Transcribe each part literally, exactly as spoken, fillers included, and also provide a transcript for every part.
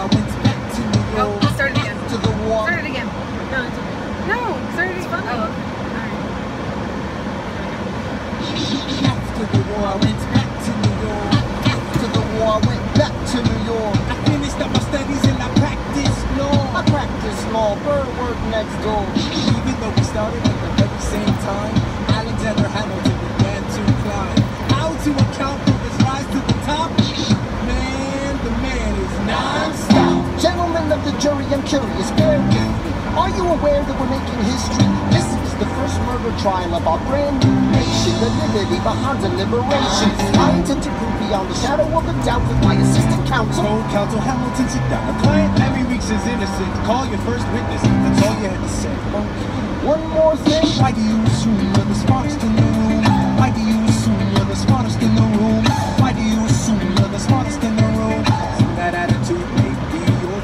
went back to New York. Oh, start it again. To the war. Start it again. No, it's okay. No, start it again. Oh, okay. After the war, I went back to New York. After the war, I went back to New York. I finished up my studies and I practiced law. I practiced law, bird work next door. Even though we started at the very same time, Alexander Hamilton began to climb. How to account for his rise to the top? Man, the man is non-stop. Gentlemen of the jury, I'm curious, bear with me. Are you aware that we're making history? This is the first murder trial of our brand new nation, the liberty behind the liberation. I intend to prove beyond the shadow of a doubt with my assistant counsel. Told counsel Hamilton, sit down. A client Larry Weeks is innocent. Call your first witness. That's all you had to say. One more thing. Why do you assume you're the smartest in the room? Why do you assume you're the smartest in the room? Why do you assume you're the smartest in the room? That attitude may be your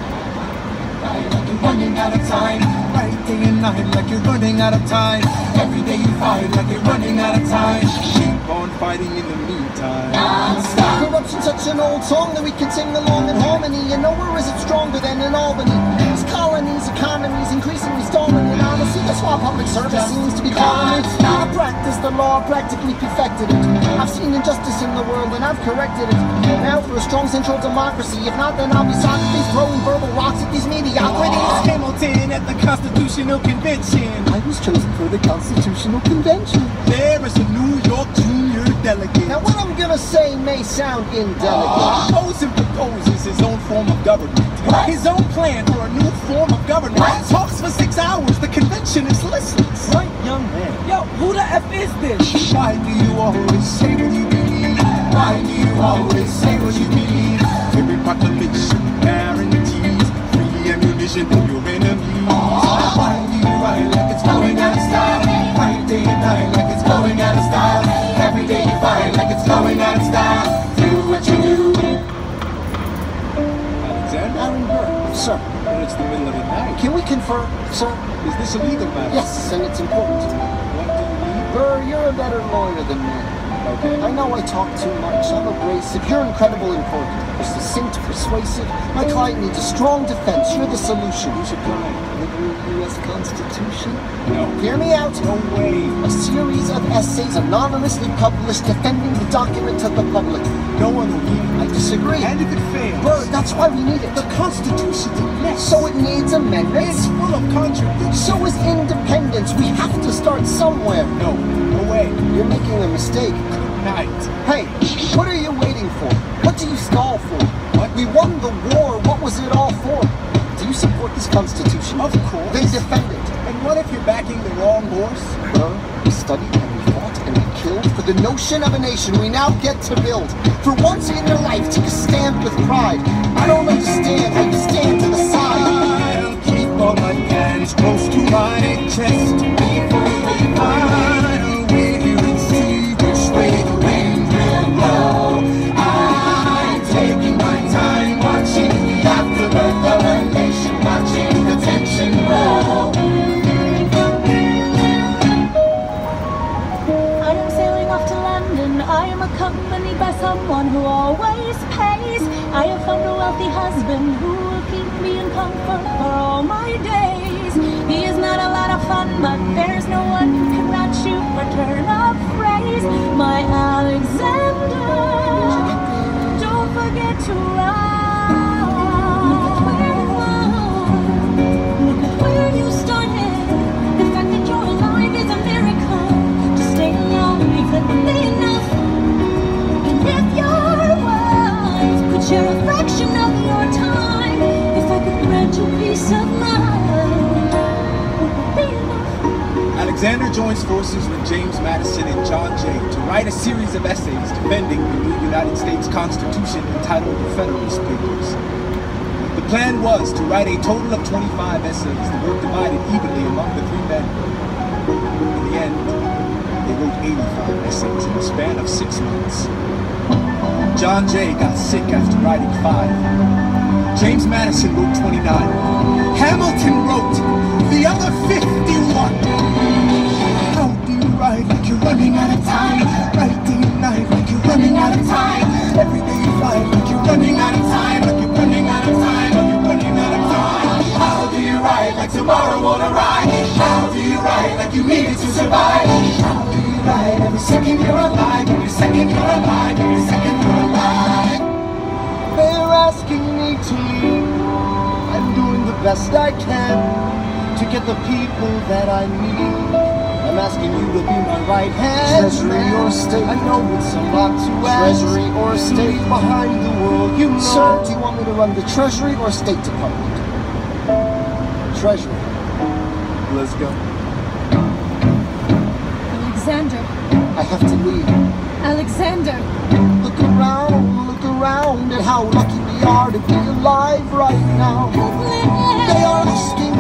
like you're running out of time. Right day and night like you're running out of time. Every day you fight like you're running out of time. Keep on fighting in the meantime. Non-stop. Corruption's such an old song that we can sing along in harmony. And nowhere is it stronger than in Albany. These colonies, economies, increasingly stalling. And honestly, that's why public service seems to be calling me. I practice the law, practically perfected it. I've seen injustice in the world and I've corrected it. Now for a strong central democracy. If not, then I'll be Socrates throwing verbal rocks at these mediocrities. Hamilton at the Constitutional Convention. I was chosen for the Constitutional Convention. There is a New York junior delegate. Now what I'm gonna say may sound indelicate. Posen proposes his own form of government. What? His own plan for a new form of government. What? Talks for six hours. The convention is listless. Right, young man. Yo, who the F is this? Why do you always say what you believe? Why do you always say what you believe? Every proclamation guarantees free ammunition for your enemies. Why do you write like it's going out of style? Fight day and night like it's going out of style. Every day you fight like it's going out of style. Do what you do. Alexander? Aaron Burr, sir. Well, it's the middle of the night. Can we confer, sir? Is this a legal matter? Yes, and it's important. What do you need? Burr, you're a better lawyer than me. Okay. I know I talk too much. I'm abrasive. You're incredible important. You're succinct, persuasive. My client needs a strong defense. You're the solution. Who should client? Liberal U S Constitution? No. Hear me out. No way. A series of essays anonymously published defending the document to the public. No one will read I disagree. And if it fails? Burr, that's why we need it. The Constitution's a mess. So it needs amendments. It's full of contradictions. So is independence. We have to start somewhere. No. No way. You're making a mistake. Night. Hey, what are you waiting for? What do you stall for? What? We won the war. What was it all for? Do you support this Constitution? Of course. Then defend it. And what if you're backing the wrong horse? Well, we studied and we fought and we killed for the notion of a nation we now get to build. For once in your life, take a stand with pride. I don't understand how you stand to the side. I'll keep all my hands close to my chest. I'll wait here and see which way the wind will blow. I'm taking my time watching the afterbirth of a nation, watching the tension grow. I am sailing off to London. I am accompanied by someone who always pays. I have found a wealthy husband who will keep me in comfort for all my days. He is not a lot of fun, but there's no one who can match you or turn a phrase. My Alexander, don't forget to ride. Look at where you started. The fact that you're alive is a miracle. Just stay alive, that would be enough. And if your words could share a fraction of your time, if I could grant you peace of mind, what would be enough? Alexander joins forces with James Madison and John Jay to write a series of essays defending the new United States Constitution entitled the Federalist Papers. The plan was to write a total of twenty-five essays that were divided evenly among the three men. In the end, they wrote eighty-five essays in the span of six months. John Jay got sick after writing five. James Madison wrote twenty-nine. Hamilton wrote the other fifty-one. How do you write like you're running out of time? Write day and night like you're running out of time. Every day you fight like you're running out of time. Like you're running out of time. like you needed to survive. I'll be right every second you're alive, every second you're alive, every second you're alive. They're asking me to leave. I'm doing the best I can to get the people that I need. I'm asking you to be my right hand. Treasury or state? I know it's a lot to ask. Treasury or state? Behind the world, you know. Sir, do you want me to run the Treasury or State Department? Treasury. Let's go. Alexander. I have to leave. Alexander. Look around, look around at how lucky we are to be alive right now. They are asking